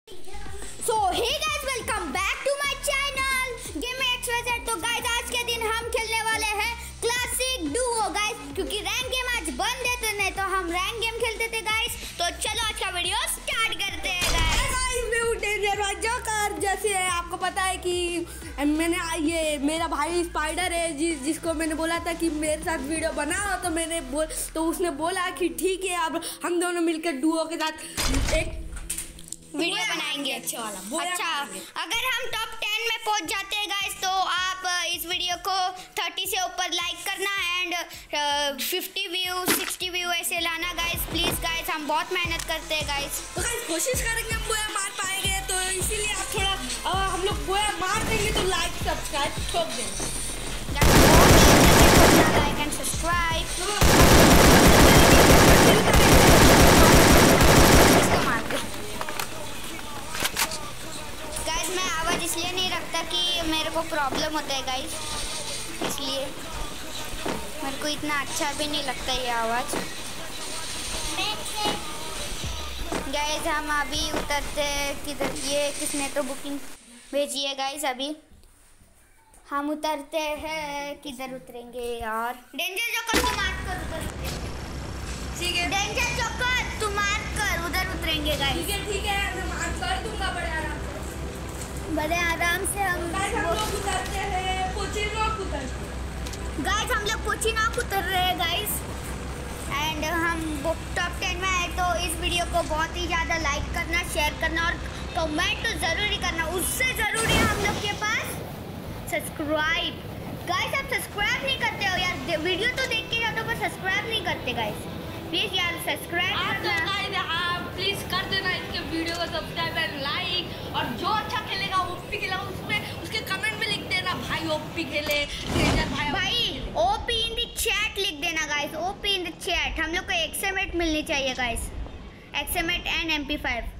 So hey guys, welcome back to my channel game XYZ. तो guys, आज के दिन हम खेलने वाले हैं क्लासिक डुओ गाइस, क्योंकि रैंक गेम आज बंद है तो नहीं तो हम रैंक गेम खेलते थे गाइस। तो चलो आज का वीडियो स्टार्ट करते हैं गाइस। जैसे आपको पता है कि मैंने ये मेरा भाई स्पाइडर है जिसको मैंने बोला था कि मेरे साथ वीडियो बनाओ, तो उसने बोला कि ठीक है, अब हम दोनों मिलकर डुओ के साथ एक वीडियो बनाएंगे अच्छा वाला। अच्छा, अगर हम टॉप 10 में पहुंच जाते हैं गाइस तो आप इस वीडियो को 30 से ऊपर लाइक करना एंड 50 व्यू 60 व्यू ऐसे लाना गाइस, प्लीज गाइस। हम बहुत मेहनत करते हैं गाइस, तो गाइस कोशिश करेंगे हम बोया मार पाएंगे, तो इसीलिए आप थोड़ा हम लोग बोया मार देंगे तो लाइक सब्सक्राइब ठोक देना, लाइक एंड सब्सक्राइब। मैं आवाज़ इसलिए नहीं रखता कि मेरे को प्रॉब्लम होता है गाइस, इसलिए मेरे को इतना अच्छा भी नहीं लगता ये आवाज़ गाइस। हम अभी उतरते किधर, ये किसने तो बुकिंग भेजी है गाइस। अभी हम उतरते हैं, किधर उतरेंगे यार? डेंजर जोकर तुम मार्क कर, उधर उतरेंगे। ठीक है डेंजर जोकर तुम मार्क कर, उधर उतरेंगे गाइस। ठीक है मैं मार्क कर दूंगा बड़े आराम से। हम लोग उतरते हैं पोचिनॉक गाइस, हम लोग पोचिनॉक उतर रहे हैं गाइस एंड हम टॉप 10 में आए। तो इस वीडियो को बहुत ही ज़्यादा लाइक करना, शेयर करना और कमेंट तो ज़रूरी करना। उससे ज़रूरी है हम लोग के पास सब्सक्राइब गाइस। आप सब्सक्राइब नहीं करते हो यार, वीडियो तो देख के जाते हो पर सब्सक्राइब नहीं करते गाइस। प्लीज़ यार सब्सक्राइब करना, प्लीज कर देना इसके वीडियो को सब्सक्राइब एंड लाइक। और जो अच्छा खेलेगा ओपी खेलेगा उसमें उसके कमेंट में लिख देना भाई ओपी खेले भाई ओपी इन द चैट लिख देना guys, OP in the chat. हम लोग को एक्सएमेट मिलनी चाहिए गाइस, एक्सएमेट एंड MP5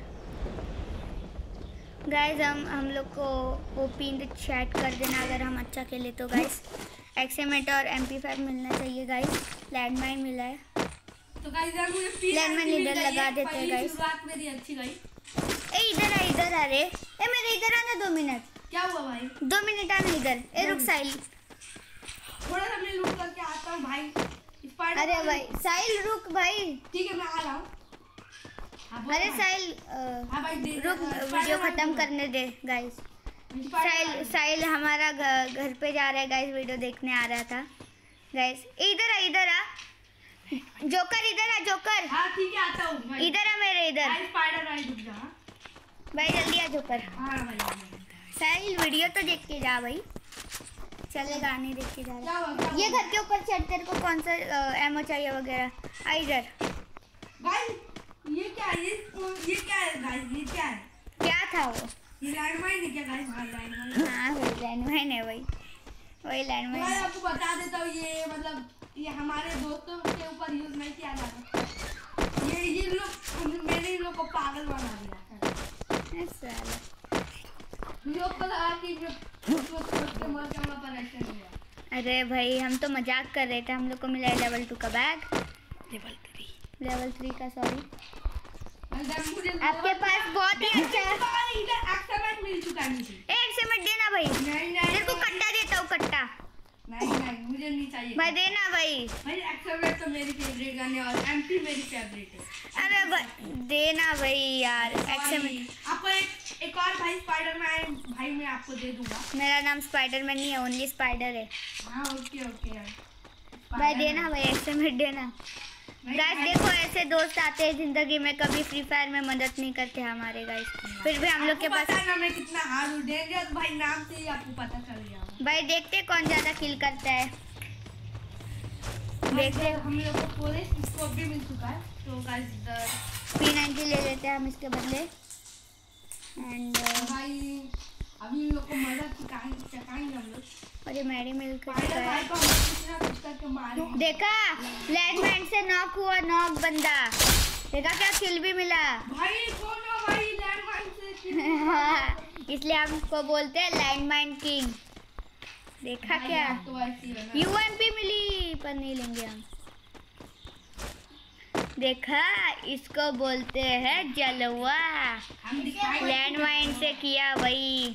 गाइस। हम लोग को ओपी इन द चैट कर देना अगर हम अच्छा खेले तो गाइस। एक्सएमेट और MP5 मिलना चाहिए गाइस। लैंडमाइन मिला है तो गाइस यार मुझे लैंडमाइन इधर लगा देते हैं गाइस। शुरुआत मेरी अच्छी गई। ए इधर आ रे, ए मेरे इधर आना 2 मिनट। क्या हुआ भाई? 2 मिनट आना इधर। ए रुक साहिल, थोड़ा सा मैं लूट करके आता हूँ भाई। अरे भाई साहिल रुक भाई। ठीक है मैं आ रहा हूँ। अरे साहिल रुक, वीडियो खत्म करने दे गाइस। साहिल हमारा घर पे जा रहा है गाइस, वीडियो देखने आ रहा था गाइस। इधर आ जोकर, इधर आ जोकर। हाँ ठीक है आता हूँ। इधर आ मेरे इधर स्पाइडर भाई रुक जा भाई, जल्दी आ जोकर। हाँ भाई साहिल वीडियो तो देख के जा भाई, चलेगा नहीं देख के जा रहा। ये घर के ऊपर चढ़, तेरे को कौन सा एमो चाहिए वगैरह? आ इधर भाई। ये क्या है? ये क्या है गाइस? ये क्या है? क्या था वो? ये लैंडमाइन है क्या गाइस? हाँ लैंडमाइन। हाँ वही लैंडमाइन है, वही लैंडमाइन। मैं आपको बता देता हूँ, ये मतलब ये हमारे दोस्तों के ऊपर यूज नहीं किया जाता। ये लोग मैंने इन लोग को पागल बना दिया ऐसा मुझे पता कि पर ऐसा नहीं है। अरे भाई हम तो मजाक कर रहे थे। हम लोग को मिला है लेवल 2 का बैग, लेवल 3 का सॉरी। आपके पास बहुत ही अच्छा एक्सएमएट मिल चुका है मुझे। एक्सएमएट देना भाई। तेरे को कट्टा देता हूँ, कट्टा। नहीं मुझे नहीं चाहिए भाई देना भाई। एक्सएमएट तो मेरी फेवरेट गन है और MP मेरी फेवरेट है। अरे भाई देना भाई यार एक्सएमएट। आपको एक और भाई स्पाइडरमैन भाई मैं आपको दे दूंगा। मेरा नाम स्पाइडरमैन नहीं है, ओनली स्पाइडर है। हाँ ओके भाई देना भाई, एक्सएमएट देना गाइस। देखो ऐसे दोस्त आते हैं जिंदगी में, कभी फ्री फायर में मदद नहीं करते हमारे गाइस, फिर भी हम लोग के पास ना मैं कितना हार हूं। डेंजर भाई नाम से ही आपको पता चल गया भाई। देखते कौन ज्यादा किल करता है, देखते। हम लोग को पूरे स्कोप भी मिल चुका है तो गाइस P90 ले लेते हैं हम इसके बदले एंड भाई अभी इन लोग को मदद चकाएंगे हम लोग। अरे मेरी मिल कर मारे देखा, लैंडमाइन से नॉक हुआ, नॉक बंदा देखा, क्या किल भी मिला भाई। कौन है भाई लैंडमाइन से? इसलिए हमको बोलते हैं लैंडमाइन किंग। देखा क्या, UMP मिली पर नहीं लेंगे हम। देखा, इसको बोलते हैं जलवा। लैंड माइन से किया भाई।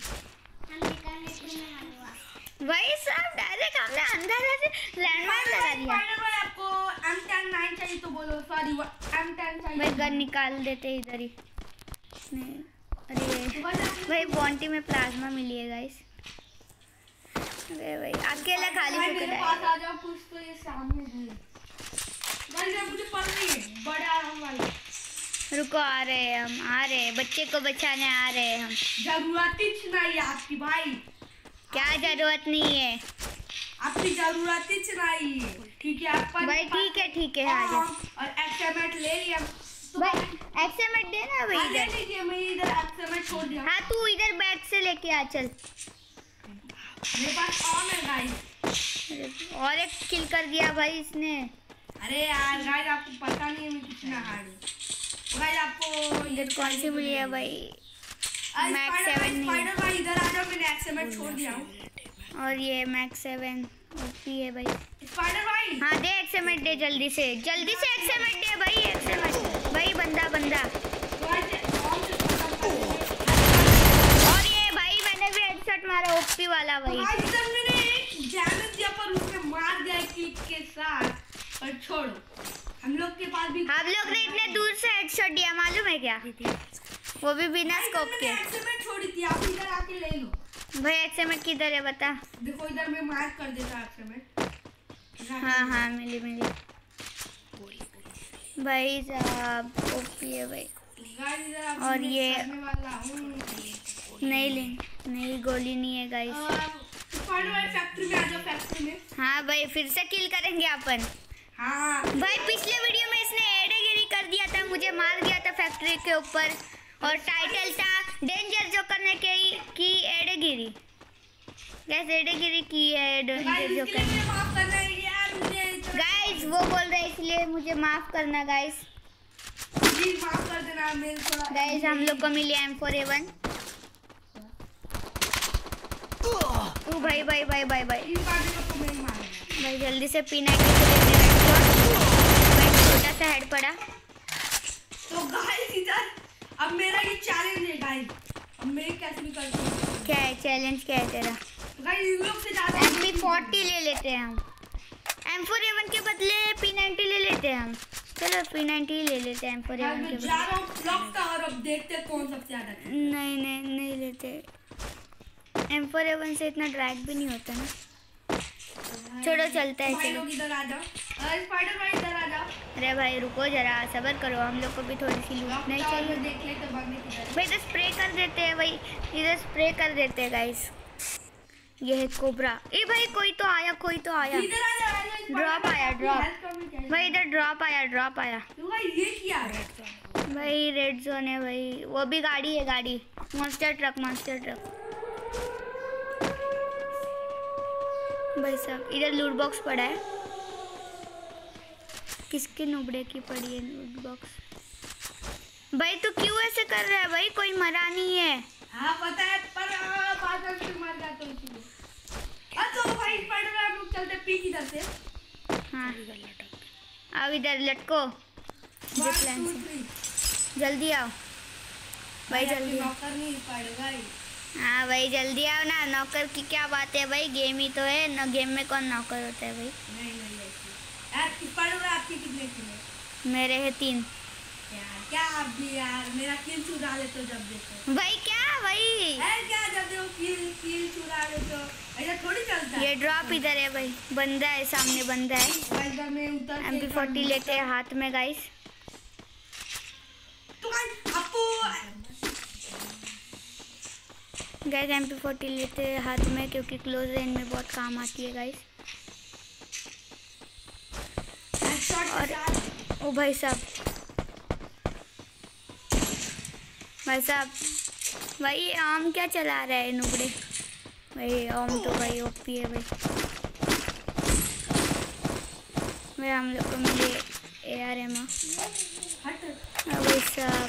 भाई सब डायरेक्ट हमने अंदर से लैंड माइन लगा दिया। आपको M10 चाहिए तो बोलो, सॉरी M10 चाहिए। भाई गन निकाल देते इधर ही। नहीं, अरे भाई बॉन्टी में प्लाज्मा मिली है गाइस। अरे भाई अकेला खाली मेरे पास आ जाओ, कुछ तो ये सामने है। भाई मुझे पड़ रही है, बड़ा हम भाई। रुको, आ रहे हैं हम, आ रहे हैं, बच्चे को बचाने आ रहे हैं हम। जरूरत ही नहीं आपकी भाई। क्या जरूरत नहीं है आपकी, जरूरत ही नहीं है क्योंकि आप भाई। ठीक है आ जाओ। और एक्सएमएट ले लिया तो भाई, एक्सएमएट देना भाई। ले लीजिए, मैं इधर एक्सएमएट छोड़ दिया। हाँ तू इधर बैग से लेके आ, चल। मेरे पास ऑन है गाइस। और एक किल कर दिया भाई इसने। अरे यार गाइस, आपको पता नहीं है मैं कितना हार्ड हूँ गाइस। आपको इधर कौन सी मिली है भाई? मैक्स 7 नहीं। स्पाइडर भाई इधर आ जाओ, मैंने एक्सएमएट छोड़ दिया हूँ। और ये मैक्स 7 ओपी है भाई। स्पाइडर भाई हाँ दे एक्सएमएट, दे जल्दी से एक्सएमएट दे भाई। एक्सएमएट भाई, बंदा। और ये भाई मैंने भी हेडशॉट मारा, ओपी वाला भाई। इधर मैंने एक डैमेज दिया पर उसने मार दिया किक के साथ। और छोड़ो, हम लोग के पास भी आप लोग ने इतने दूर से हेडशॉट दिया, मालूम है क्या? वो भी बिना स्कोप के। एक्सएमएट छोड़ी थी, आप इधर आके ले लो भाई। एक्सएमएट किधर है बता? देखो इधर मैं मार्क कर देता एक्सएमएट। हाँ मिली भाई साहब, ओपी है भाई। और ये नहीं गोली नहीं है गाइस। फैक्ट्री में आ जाओ, फैक्ट्री में। हाँ भाई, फिर से किल करेंगे अपन। हाँ भाई पिछले वीडियो में इसने एडेगिरी कर दिया था, मुझे मार दिया था फैक्ट्री के ऊपर। और टाइटल था डेंजर जोकर ने की एडेगिरी। कैसे एडेगिरी की है डेंजर जोकर ने? गाइस वो बोल रहे इसलिए मुझे माफ करना गाइस। प्लीज माफ कर देना मेरे थोड़ा। गाइस हम लोग को मिली M4A1। तू भाई भाई जल्दी से P90 से लेते हैं। भाई छोटा सा हेड पड़ा। तो गाइस इधर अब मेरा ये चैलेंज है गाइस। अब मैं कैसे भी करती हूँ। क्या है चैलेंज, क्या है तेरा? गाइस इन लोग से ज्यादा MP40 ले लेते हैं हम। M4A1 के बदले P90 ले लेते हैं हम। चलो P90 ले लेते हैं M4A1 के बदले। और अब देखते हैं कौन सबसे ज्यादा। नहीं लेते। M4A1 से इतना ड्रैग भी नहीं होता ना। छोड़ो चलता है, चलो। इधर आ जाओ। स्पाइडर भाई इधर आ जाओ। अरे भाई रुको जरा, सब्र करो, हम लोग को भी थोड़ी सी लूट नहीं चाहिए। देख ले तो भागने की। भाई इधर स्प्रे कर देते हैं भाई, इधर स्प्रे कर देते हैं गाइस। ये है कोबरा। ए भाई कोई तो आया। इधर आ जा। ड्रॉप आया भाई, इधर ड्रॉप आया। तो भाई ये क्या है? भाई रेड जोन है भाई। वो भी गाड़ी है, मॉन्स्टर ट्रक। भाई साहब इधर लूट बॉक्स पड़ा है। किसके नुबड़े की पड़ी है लूट बॉक्स? भाई तू क्यों ऐसे कर रहा है भाई? कोई मरा नहीं है। हाँ पता है, पर पागल से मर गया तो इसलिए। तो भाई स्पाइडर में हम लोग चलते पीक इधर से। हाँ अब इधर लटको जिपलाइन से। जल्दी आओ भाई, जल्दी आओ। नौकर नहीं स्पाइडर भाई। हाँ भाई जल्दी आओ ना। नौकर की क्या बात है भाई, गेम ही तो है ना। गेम में कौन नौकर होता है भाई? नहीं यार स्पाइडर में आपके कितने किल है? मेरे है 3। क्या आप भी यार मेरा किल चुरा लेते हो जब देखो। भाई क्या भाई? क्या जब देखो किल चुरा लेते हो, ऐसा थोड़ी चलता है। ये ड्रॉप इधर है भाई, बंदा है सामने, बंदा है। इधर में उतर MP40 लेते हैं हाथ में गाइस। तो आपको गाइस MP40 लेते हैं हाथ में क्योंकि क्लोज रेंज में बहुत काम आती है गाइस। और ओ भाई साहब भाई आम क्या चला रहा है नुबड़े भाई? आम तो भाई ओपी है भाई। हम लोग को मिले ARM। भाई साहब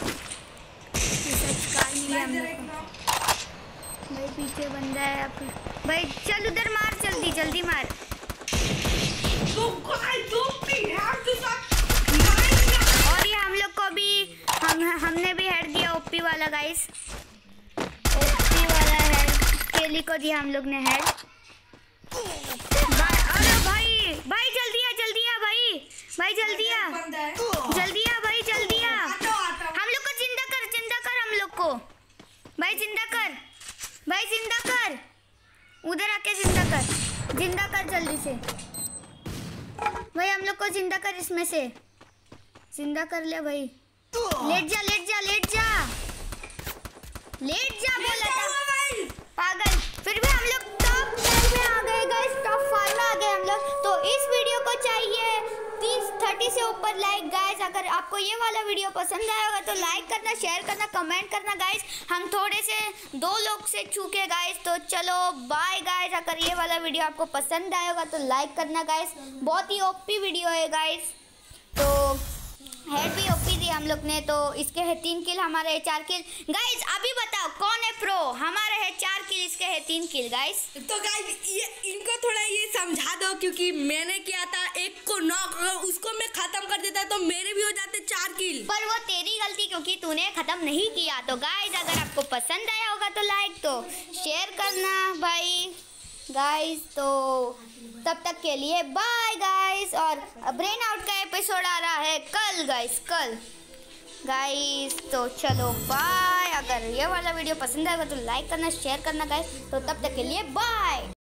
कार मिले हम लोग को। भाई पीछे बंदा है आप भाई, चल उधर मार, जल्दी मार। तो हमने भी हेड दिया ओपी वाला गाइस, ओपी वाला हेड केली को दिया हम लोग ने हेड। अरे भाई भाई जल्दी आ भाई, भाई जल्दी आ भाई, जल्दी आ। हम लोग को जिंदा कर हम लोग को, भाई जिंदा कर, भाई जिंदा कर, उधर आके जिंदा कर जल्दी से भाई, हम लोग को जिंदा कर, इसमें से जिंदा कर ले भाई। लेट जा बोला था पागल। फिर भी हम लोग टॉप 10 में आ गए गाइस, टॉप 5 में आ गए हम लोग। तो इस वीडियो को चाहिए 30 से ऊपर लाइक गाइस। अगर आपको ये वाला वीडियो पसंद आया होगा तो लाइक करना, शेयर करना, कमेंट करना गाइस। हम थोड़े से 2 लोग से चूके गाइस, तो चलो बाय गाइस। अगर ये वाला वीडियो आपको पसंद आया होगा तो लाइक करना गाइस, बहुत ही ओपी वीडियो है गाइस। तो हेड भी ओपी दी हम लोग ने, तो इसके है 3 किल, हमारे है 4 किल गाइस। अभी बताओ कौन है प्रो? हमारे है 4 किल, इसके है 3 किल गाइस। तो गाइस ये इनको थोड़ा ये समझा दो, क्योंकि मैंने किया था एक को नॉक, उसको मैं खत्म कर देता तो मेरे भी हो जाते 4 किल। पर वो तेरी गलती क्योंकि तूने खत्म नहीं किया। तो गाइस अगर आपको पसंद आया होगा तो लाइक, तो शेयर करना भाई गाइस। तो तब तक के लिए बाय गाइस। और ब्रेन आउट का एपिसोड आ रहा है कल गाइस। तो चलो बाय। अगर ये वाला वीडियो पसंद आएगा तो लाइक करना, शेयर करना गाइस। तो तब तक के लिए बाय।